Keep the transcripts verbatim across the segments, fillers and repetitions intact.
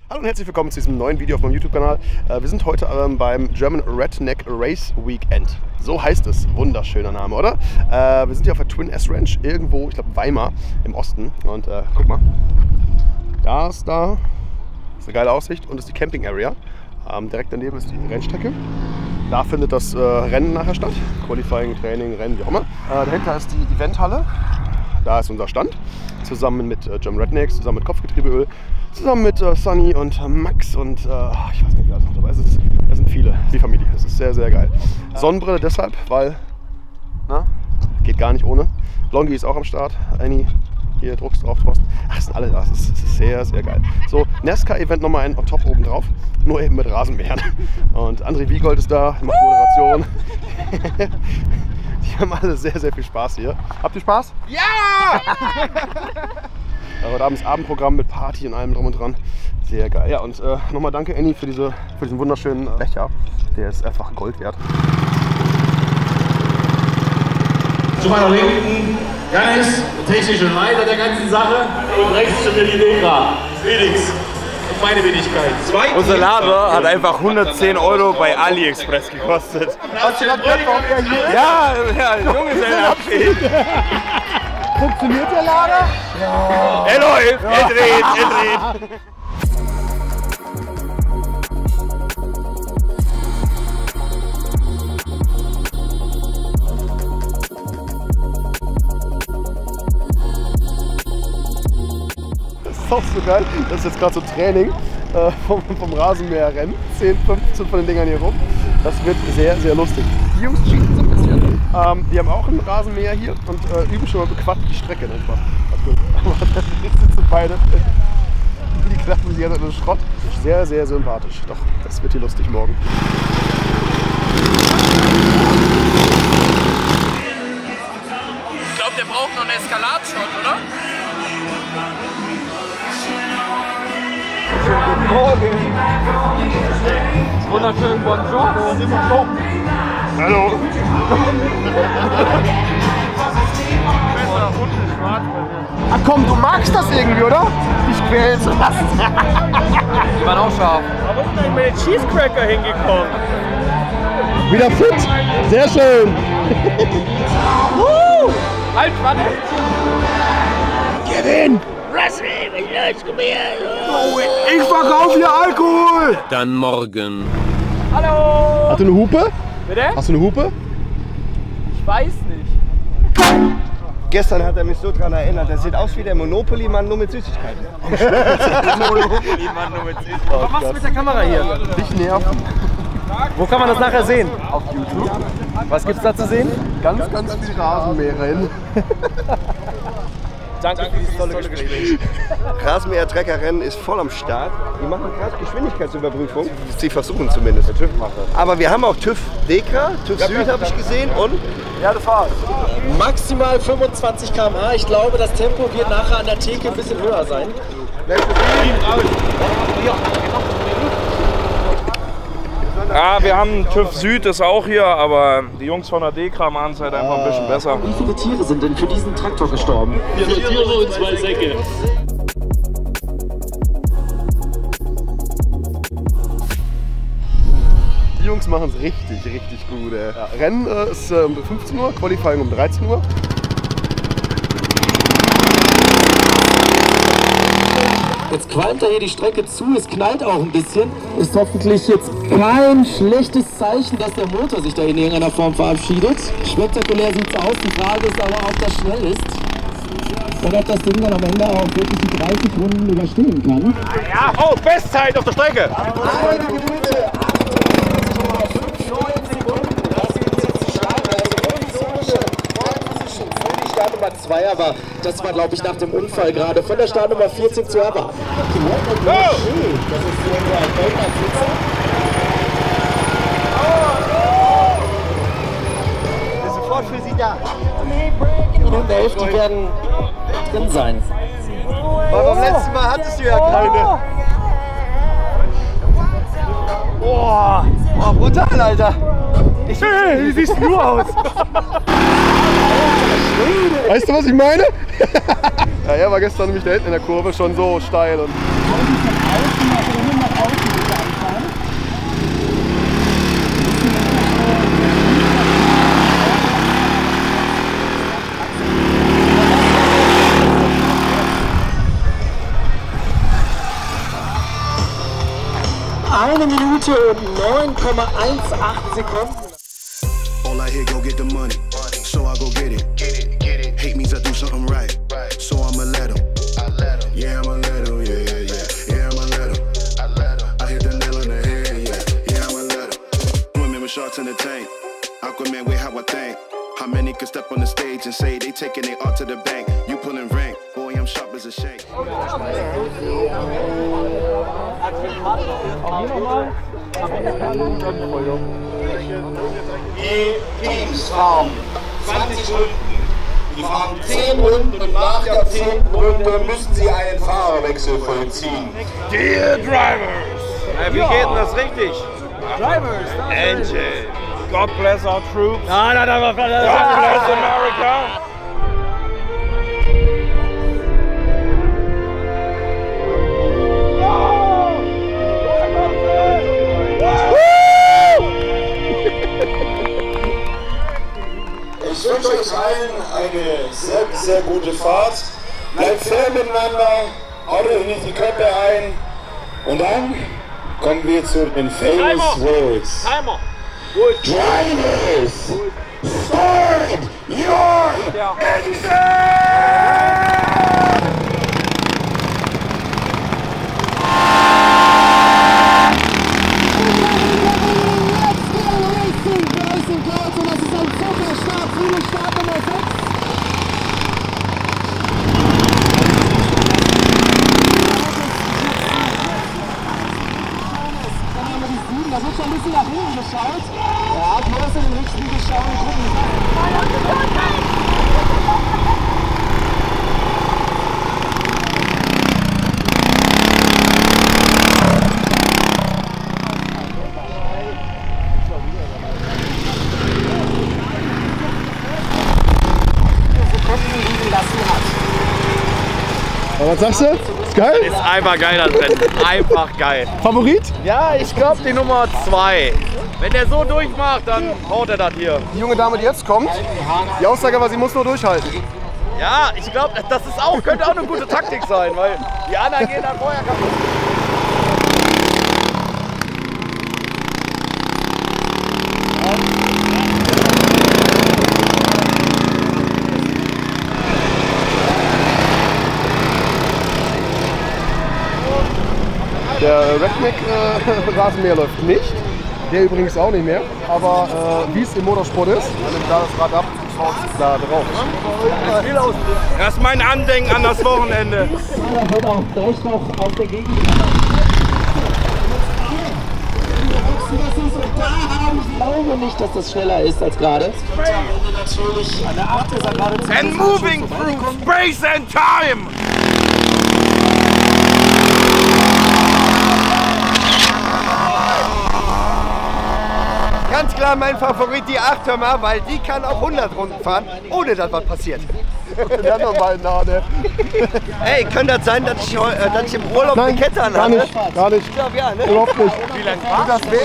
Hallo und herzlich willkommen zu diesem neuen Video auf meinem YouTube-Kanal. Wir sind heute ähm, beim German Redneck Race Weekend. So heißt es. Wunderschöner Name, oder? Äh, wir sind hier auf der Twin S Ranch, irgendwo, ich glaube Weimar im Osten. Und äh, guck mal, da ist da, das ist eine geile Aussicht und das ist die Camping Area. Ähm, direkt daneben ist die Rennstrecke. Da findet das äh, Rennen nachher statt. Qualifying, Training, Rennen, wie auch immer. Äh, dahinter ist die Eventhalle. Da ist unser Stand. Zusammen mit äh, German Rednecks, zusammen mit Kopfgetriebeöl, zusammen mit äh, Sunny und äh, Max und äh, ich weiß nicht, wer alles noch dabei ist. Es, es sind viele, die Familie. Es ist sehr, sehr geil. Sonnenbrille deshalb, weil, na, geht gar nicht ohne. Longi ist auch am Start. Annie, hier druckst drauf, Trost. Ach, es sind alle da. Es ist, es ist sehr, sehr geil. So, NASCAR-Event nochmal ein on top oben drauf. Nur eben mit Rasenmähern. Und André Wiegold ist da, macht Moderation. Die haben alle sehr, sehr viel Spaß hier. Habt ihr Spaß? Ja! Heute Abend ist Abendprogramm mit Party und allem drum und dran. Sehr geil. Ja, und äh, nochmal danke, Annie, für, diese, für diesen wunderschönen Becher. Der ist einfach Gold wert. Zu meiner Linken Janis, der technische Leiter der ganzen Sache. Und rechts schon wieder die Negra, Felix. Und meine Wenigkeit. Zwei Unser Lader hat einfach hundertzehn Euro bei AliExpress gekostet. Hast du gerade gehört, warum er hier ist? Ja, ja, Junggesellenabschied. Funktioniert der Lader? Ja. Er läuft, er dreht, er dreht. Das ist auch so geil. Das ist jetzt gerade so Training äh, vom, vom Rasenmäherrennen. zehn, fünfzehn von den Dingern hier rum. Das wird sehr, sehr lustig. Die Jungs cheaten so ein bisschen. Ähm, die haben auch einen Rasenmäher hier und äh, üben schon mal bequatt die Strecke. Nein, Spaß. Aber jetzt sind sie beide. Die klappen sich jetzt in den Schrott. Sehr, sehr sympathisch. Doch, das wird hier lustig morgen. Ich glaube, der braucht noch einen Eskalatshot, oder? Guten Morgen. Wunderschönen Buongiorno. Hallo. Ach komm, du magst das irgendwie, oder? Dich quälen zu lassen. Die waren auch scharf. Warum ist denn mit Cheesecracker hingekommen? Wieder fit. Sehr schön. Halt, warte. Gewinn. Ich verkaufe hier Alkohol. Dann morgen. Hallo. Hast du eine Hupe? Bitte? Hast du eine Hupe? Ich weiß nicht. Gestern hat er mich so dran erinnert, der sieht aus wie der Monopoly-Mann nur mit Süßigkeiten. Monopoly-Mann nur mit Süßigkeiten. Was machst du mit der Kamera hier? Dich nerven. Wo kann man das nachher sehen? Auf YouTube. Was gibt's da zu sehen? Ganz, ganz viel Rasenmäherrennen. Danke für dieses tolle Gespräch. Rasenmäher-Treckerrennen ist voll am Start. Die machen gerade Geschwindigkeitsüberprüfung. Sie versuchen zumindest. Der TÜV macht das. Aber wir haben auch TÜV Dekra, TÜV Süd habe ich gesehen und Ja, das war's. Maximal fünfundzwanzig Kilometer pro Stunde. Ich glaube, das Tempo wird nachher an der Theke ein bisschen höher sein. Ja, wir haben TÜV Süd, ist auch hier, aber die Jungs von der Dekra machen es halt einfach ein bisschen besser. Wie viele Tiere sind denn für diesen Traktor gestorben? Vier Tiere und zwei Säcke. Die Jungs machen es richtig, richtig gut. Ey. Ja, Rennen äh, ist äh, um fünfzehn Uhr, Qualifying um dreizehn Uhr. Jetzt qualmt da hier die Strecke zu, es knallt auch ein bisschen. Ist hoffentlich jetzt kein schlechtes Zeichen, dass der Motor sich da in irgendeiner Form verabschiedet. Spektakulär sieht es aus, die Frage ist aber, ob das schnell ist. Und ob das Ding dann am Ende auch wirklich die dreißig Runden überstehen kann. ja, oh, Bestzeit auf der Strecke. Meine Güte! Startnummer zwei, aber das war, glaube ich, nach dem Unfall gerade von der Startnummer vierzehn zu erwarten. Das ist hier so ein Weltmeister. Ist sofort für Sie da. Minute elf, die werden drin sein. Aber beim letzten Mal hattest du ja keine. Boah, oh, brutal, Alter. Ich, hey, wie siehst du aus? Weißt du, was ich meine? Ja, er war gestern nämlich da hinten in der Kurve schon so steil. Und eine Minute und neun Komma achtzehn Sekunden. All I hear, go get the money, so I go get it. Hate means I do something right, so I'ma let him. Yeah, I'ma let him, yeah, yeah, yeah. Yeah, I'ma let him. I hit the nail on the head, yeah. Yeah, I'ma let him. Swimming with sharks in the tank. Aquaman with how I think. How many could step on the stage and say they taking their art to the bank? You pulling rank, boy, I'm sharp as a shank. Die Teams fahren zwanzig Runden. Die fahren zehn Runden und nach der zehnten Runde müssen sie einen Fahrerwechsel vollziehen. Dear Drivers! Äh, wie geht denn das richtig? Drivers! Engine. God bless our troops! Nein, nein, nein, nein, nein, God bless America! Ich wünsche euch allen eine sehr, sehr gute Fahrt. Bleibt fair miteinander, haut euch nicht die Köpfe ein. Und dann kommen wir zu den famous words. Timer! Drivers, start your engine! Da wird schon ein bisschen nach hinten geschaut. Ja, bloß in den Rückspiegel schauen und gucken. Sekunden liegen lassen hat. Aber was sagst du? Ist geil? Ist einfach geil, das Rennen. Einfach geil. Favorit? Ja, ich glaube die Nummer zwei. Wenn der so durchmacht, dann haut er das hier. Die junge Dame, die jetzt kommt, die Aussage war, sie muss nur durchhalten. Ja, ich glaube, das ist auch, könnte auch eine gute Taktik sein, weil die anderen gehen dann vorher kaputt. Der Redneck-Rasenmäher äh, läuft nicht. Der übrigens auch nicht mehr. Aber äh, wie es im Motorsport ist, man nimmt da das Rad ab, schaut da drauf. Das ist mein Andenken an das Wochenende. Da wird auch gleich noch auf der Gegend. Ich glaube nicht, dass das schneller ist als gerade. Natürlich an der acht ist er gerade zu. And moving through space and time! Ganz klar mein Favorit, die acht, hör mal, weil die kann auch hundert Runden fahren, ohne dass was passiert. Der hat noch mal einen nah, ne? Ey, könnte das sein, dass ich, äh, dass ich im Urlaub Nein, eine Kette an gar hatte? nicht, gar nicht. Ich glaube ja, ne? Überhaupt nicht. Wie lange war das weh?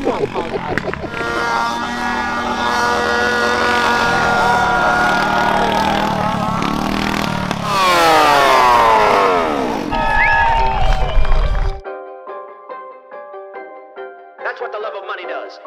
That's what the love of money does.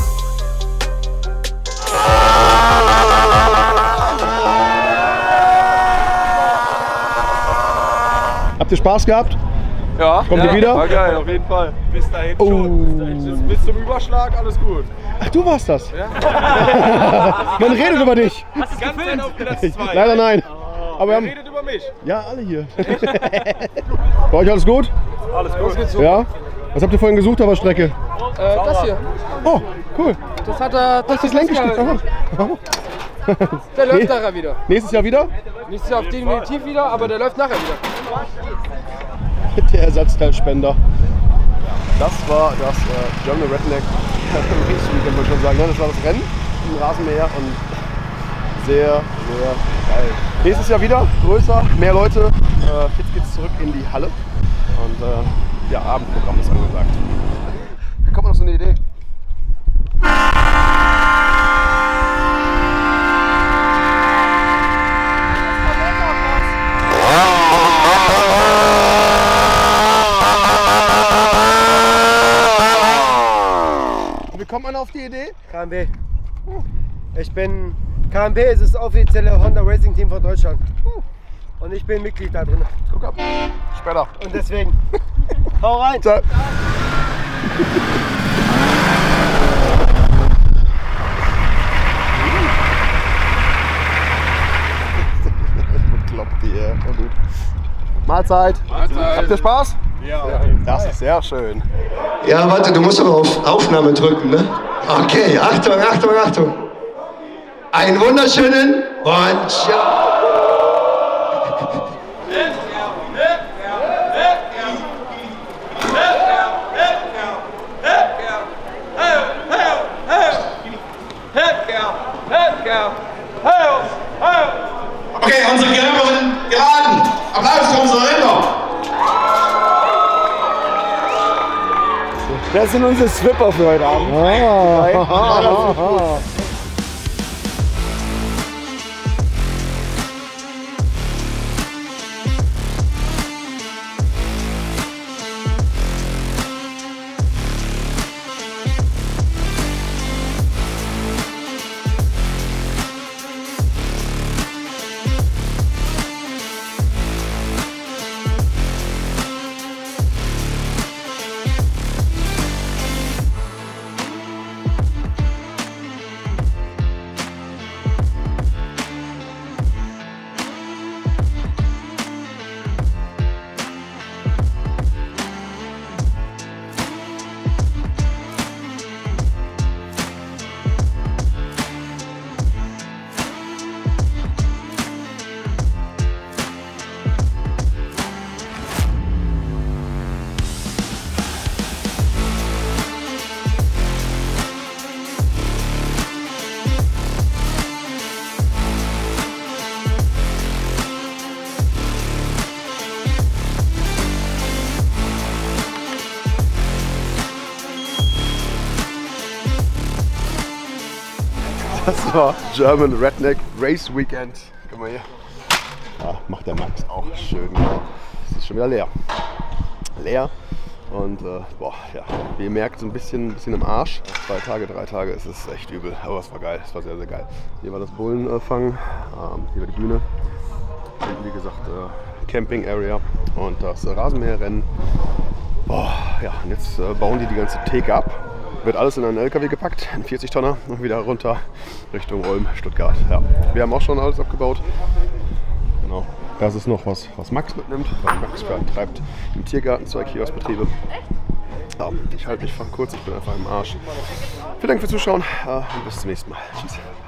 Habt ihr Spaß gehabt? Ja. Kommt ihr wieder? War geil, auf jeden Fall. Bis dahin Oh. schon. Bis zum Überschlag, alles gut. Ach, du warst das? Ja. Man redet über dich. Hast du ganz gefilmt? Auf Platz zwei. Leider nein. Aber wir Wer haben, redet über mich? ja, alle hier. Bei euch alles gut? Alles gut. Ja? Was habt ihr vorhin gesucht auf der Strecke? Äh, das hier. Oh, cool. Das hat er. Das ist das Lenkgestück. Aha. Der läuft Nee. nachher wieder. Nächstes Jahr wieder? Nächstes Jahr definitiv wieder, aber der läuft nachher wieder. Der Ersatzteilspender. Das war das äh, German Redneck Race Week, kann man schon sagen. Ja, das war das Rennen im Rasenmäher und sehr, sehr geil. Nächstes Jahr wieder, größer, mehr Leute. Äh, jetzt geht's zurück in die Halle und äh, ja, Abendprogramm ist angesagt. Da kommt noch so eine Idee. kommt man auf die Idee? K M W. Ich bin, K M W ist das offizielle Honda Racing Team von Deutschland. Und ich bin Mitglied da drin. Guck ab. Später. Und deswegen, hau rein. Ciao. Bekloppt die, ja. Gut. Mahlzeit. Mahlzeit. Habt ihr Spaß? Ja. Das ist sehr schön. Ja, warte, du musst aber auf Aufnahme drücken, ne? Okay, Achtung, Achtung, Achtung. Einen wunderschönen und ciao. Okay, unsere Kämpferin geladen. Applaus für unsere Rinder. Das sind unsere Stripper für heute Abend. Ah. Das war German Redneck Race Weekend. Guck mal hier. Ja, macht der Max auch schön. Es ist schon wieder leer. Leer. Und äh, boah, ja, wie ihr merkt, so ein bisschen, ein bisschen im Arsch. Zwei Tage, drei Tage ist es echt übel. Aber es war geil. Es war sehr, sehr geil. Hier war das Bullenfang. Ähm, hier war die Bühne. Und wie gesagt, äh, Camping Area. Und das äh, Rasenmäherrennen. Boah, ja, und jetzt äh, bauen die die ganze Theke ab. Wird alles in einen L K W gepackt, in vierzig Tonner und wieder runter Richtung Ulm, Stuttgart. Ja, wir haben auch schon alles abgebaut. Genau. Das ist noch was, was Max mitnimmt, weil Max treibt im Tiergarten zwei Kioskbetriebe. Ja, ich halte mich kurz, ich bin einfach im Arsch. Vielen Dank fürs Zuschauen und bis zum nächsten Mal. Tschüss.